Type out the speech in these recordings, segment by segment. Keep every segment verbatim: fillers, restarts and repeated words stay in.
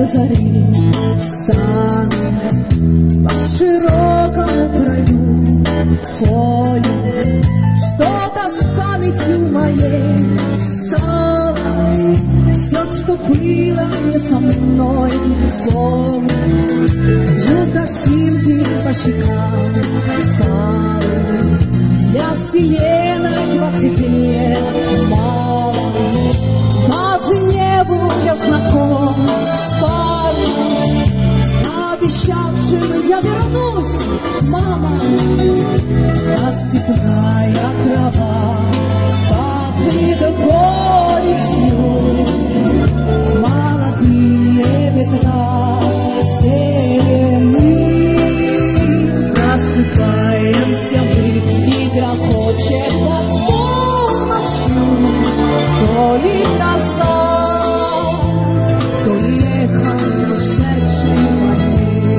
зари стану по широкому краю полю, что-то с памятью моей стало. Все, что было не со мной, помню, бьют дождинки по щекам, палы. Я в сиенах двадцать лет мало, даже не был я знаком с парнем, обещавшим я вернусь, мама. А степная трава пахнет горечью, молодые ветра зелены. Просыпаемся мы, и грохочет над полночью то ли гроза, то ли эхо ушедшей войны.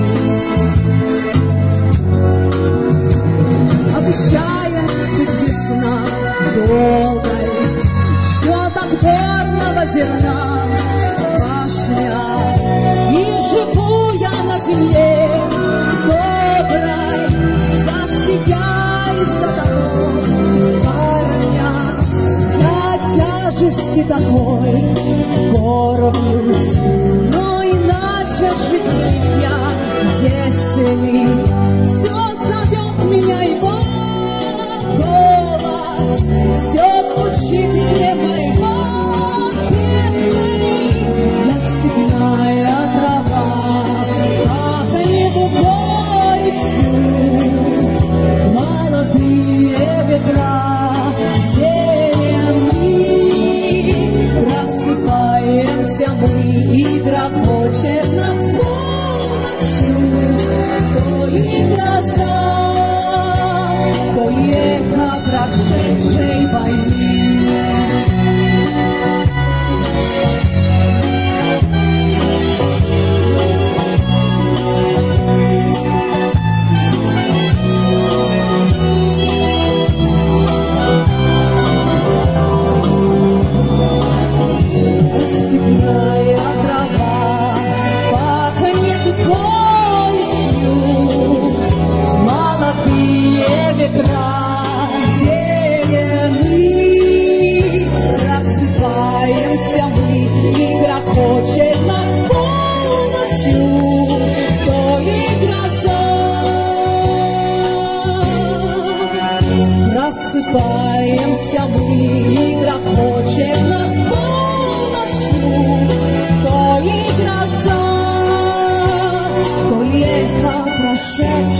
Обещает быть весна долгой, ждет от горного зерна башня, и живу я на земле доброй за себя и за дорог парня. Я тяжести такой кормлюсь, но иначе жить нельзя, если все зовет меня его голос, все звучит мне моего песни. Я степная трава, пахнет горечью, молодые ветра зелены. Просыпаемся мы, и грохочет над полночью то ли гроза, то ли эхо прошедшей войны. Степная трава пахнет горечью, молодые ветра зелены. Рассыпаемся мы, и грохочет над полночью то ли гроза. Рассыпаемся мы, и грохочет над полночью то ли гроза, то ли эхо прошедшей